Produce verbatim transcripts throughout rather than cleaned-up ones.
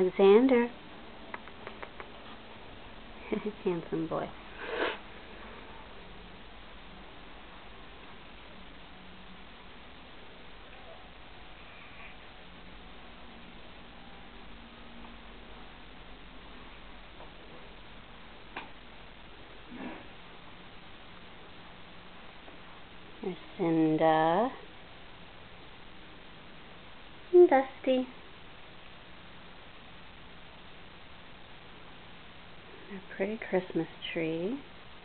Alexander. Handsome boy. There's Cinda. And Dusty. A pretty Christmas tree.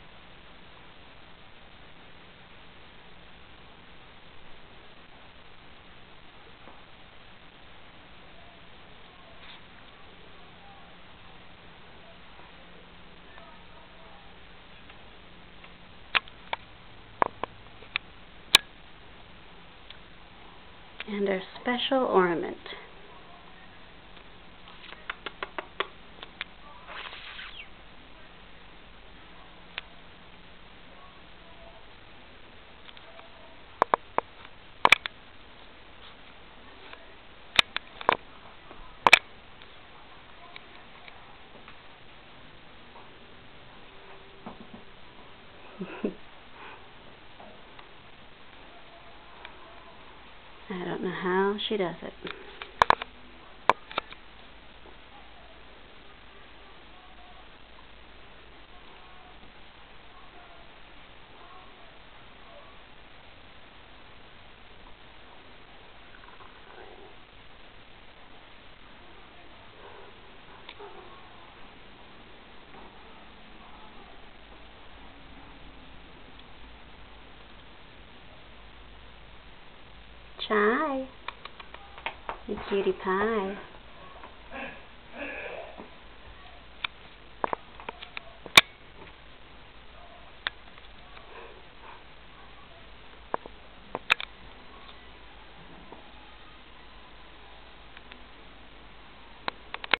And our special ornament. I don't know how she does it. Chai. You cutie pie.